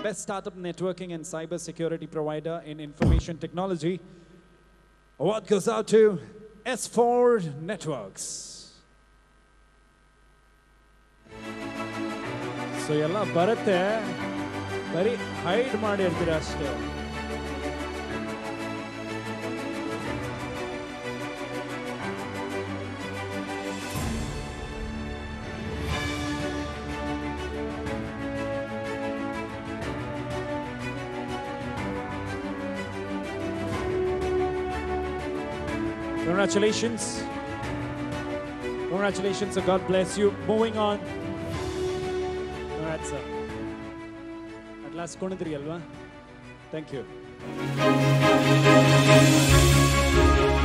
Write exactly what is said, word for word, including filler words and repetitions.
Best Startup Networking and Cyber Security Provider in Information Technology. Award goes out to S four Networks. So yalla baratte bari hide ಮಾಡಿ ಇರ್ತೀರಾ ಅಷ್ಟೇ. Congratulations. Congratulations, so God bless you. Moving on. Congrats, sir. At last, konidri alva. Thank you.